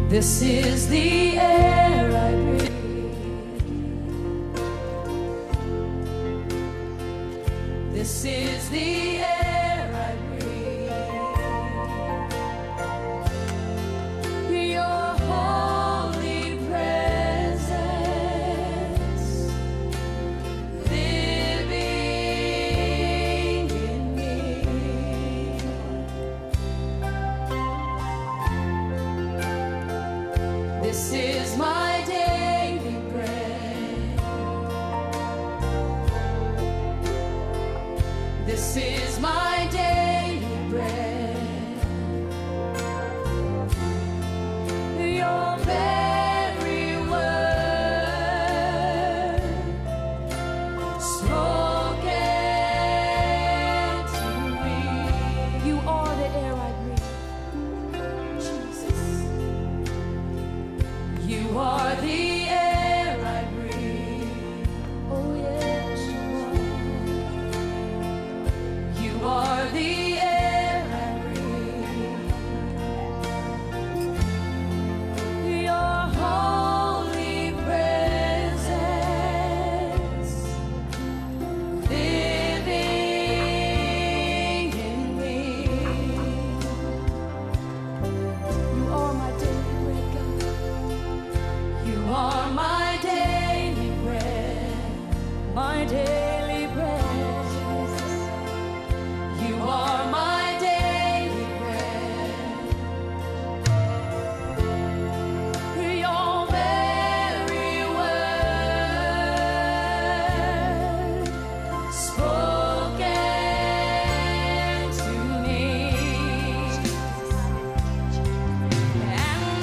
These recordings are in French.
This is the air I breathe. This is the air I breathe. Your holy presence living in me. This is my daily bread. This is my daily bread. Your very word spoken to me. You are the air I breathe, Jesus. You are the air I breathe. Oh yes, you are the air I breathe. Your holy presence living in me. You are my daily bread, God. You are my daily bread, my daily bread. You are my daily bread. Your very word spoken to me. And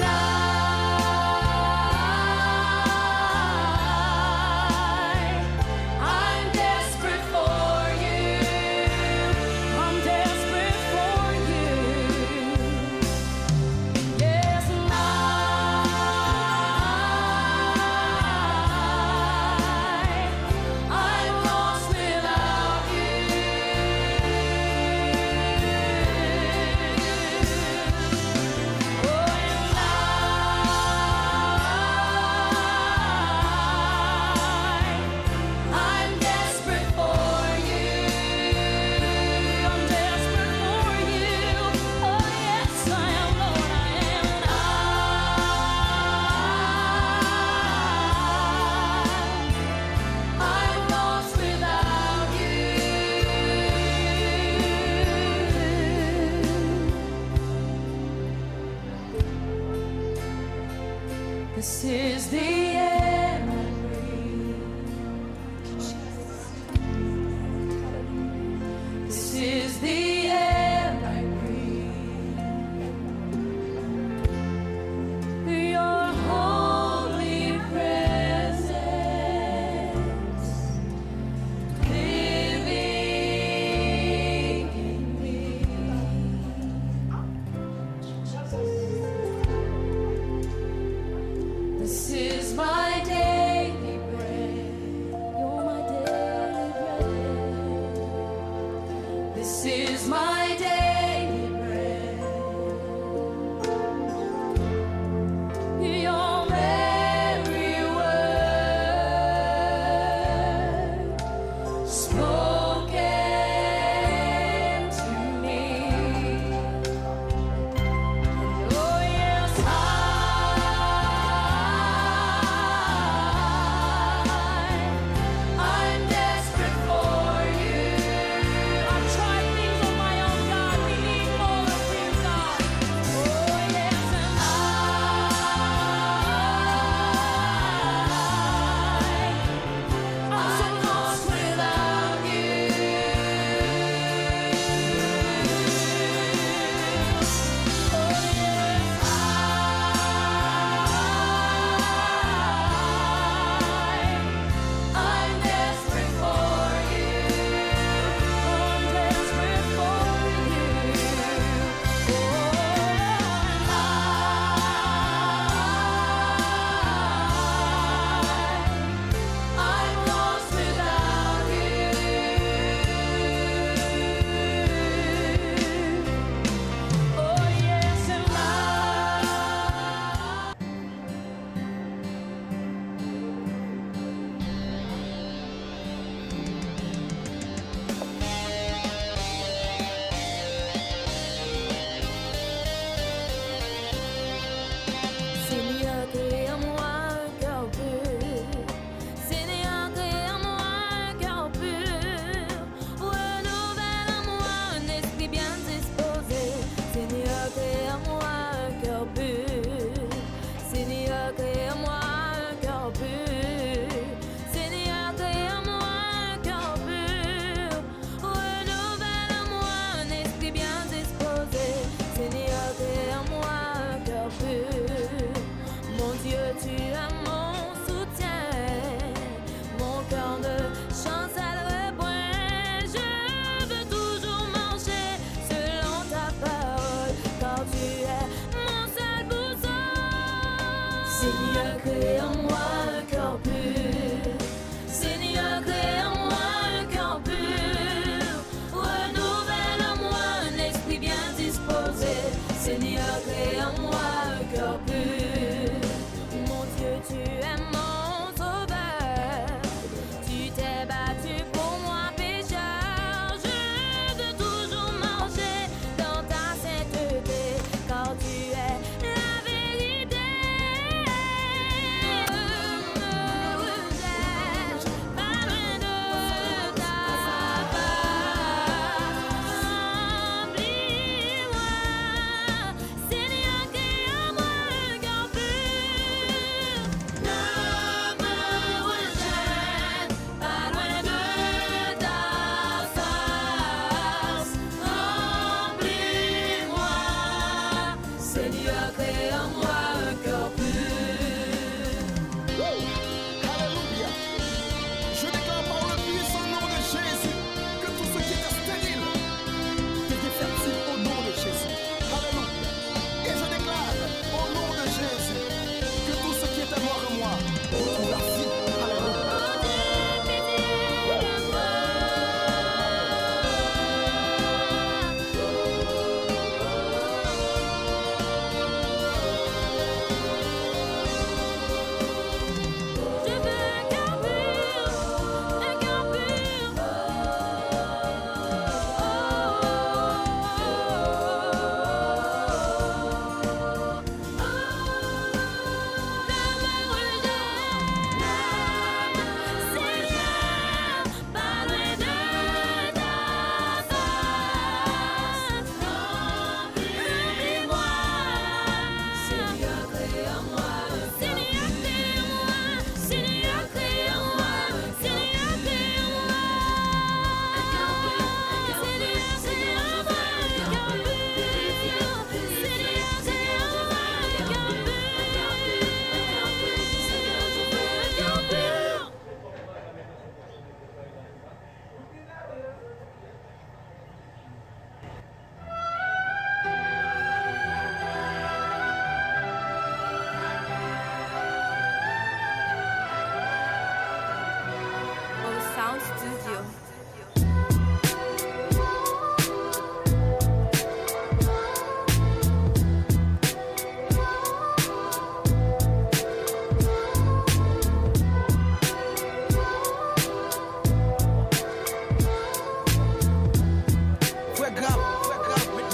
I'm desperate for you. I'm desperate for you. Yes, and I'm lost without you. Oh, and I'm desperate for you. I'm desperate for you. Oh yes, I am, Lord, I am. I'm lost without you. This is the air I breathe. This is the air I breathe. Your holy presence living in me. This is my daily bread. You're my daily bread. This is my daily bread. Your very word spoken to me. Oh yes, I'm desperate for you. I've tried things on my own, God.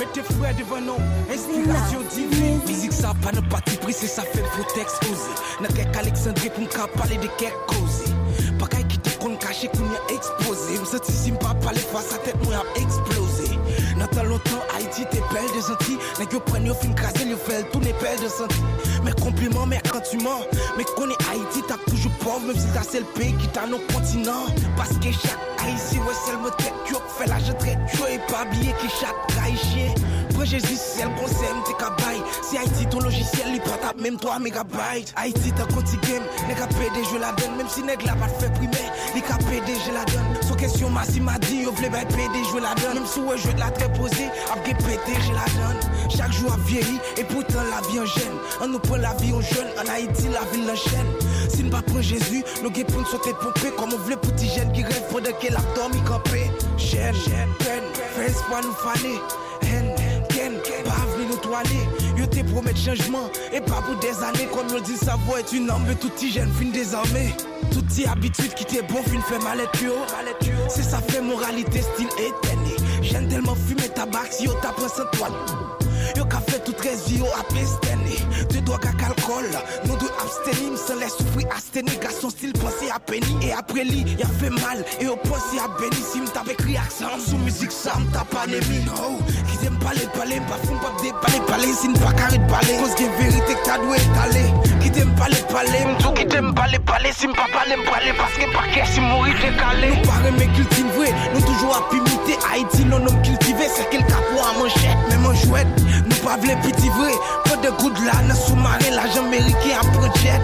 tes frères devant nous, inspiration divine. Musique ça pas de parti pris, c'est ça fait faut t'exposer. N'a qu'à Alexandrie pour me parler de quelque cause. Pas qu'à quitter qu'on caché qu'on y a exposé. Me senti si m'pas parler face à tête moi a explosé. Dans tant longtemps Haïti t'es belle de gentil. N'a que prendre yo fin craser yo fait tout n'est belle de santé. Mes compliments mais quand tu mens, mais qu'on est Haïti t'as toujours pauvre même si t'as c'est le pays qui t'a nos continents. Parce que chaque Haïti ouais c'est le tête tu fait la je traite tu et pas habillé qui chaque Haïtien. Prends Jésus c'est le conseil t'es cabaye. Si Haïti ton logiciel il prend tape même 3 mégabytes. Haïti t'as conti game, n'est qu'à PD je la donne même si nèg la pas fait primaire, il qu'à PD je la donne. Sans question Massi m'a dit yo vle bay PD je la donne. Même si ouais je de la très posé, après pété je la donne. Chaque jour a vieilli et pourtant la vie en gêne. On nous prend la vie en jeune, en Haïti la ville l'enchaîne. Si nous pas prendre Jésus, nous gué pour nous sauter pompé comme on veut petit jeune qui rêve pendant qu'elle a dormi campé. Chaîne, peine, fais espoir nous fallait. Haine, ken, pas venir nous toiler. Yo te promet changement et pas pour des années. Comme on dit ça va être une arme, mais tout petit jeune fin désarmé. Toutes tes habitudes qui t'es bon fin fait mal et c'est ça fait moralité style éterné. J'aime tellement fumer tabac si yo t'apprends sans toile. Yo qu'a fait tout 13 vies à pestaner. Tu dois qu'à alcool, nous deux abstenir. Sans les souffrir asthénie, car son style pensé à Penny. Et après lui, y'a fait mal et au pensé à Benny. Si m't'a avec réaction sous musique, ça m't'a pas aimé. No, qui t'aime parler, pas fou, pas déballer, si n'pas carré de parler. Cause qu'il y a vérité que t'as dû étaler. Qui t'aime parler, m'tou qui t'aime parler, si m'pas parler, parce que pas qu'est si mourir décalé. Nous paraît mais cultiver, nous toujours à pimiter. Haïti, non homme cultivé, c'est quel capot à manchette, même en jouette. Nous pas v'lez petit vrai, pas de good là, dans sous-marin, l'argent américain à projet.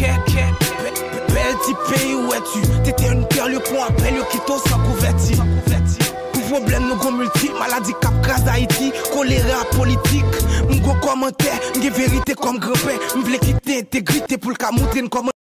Bel petit pays où es-tu? T'étais une perle, pour un appel, qui t'ose sans couverture. Pour problème, nous gon multi, maladie cap crase Haïti, choléra politique. M'gon commentaire, m'gon vérité comme grand-père, m'v'lez quitter intégrité pour le cas montrer comment.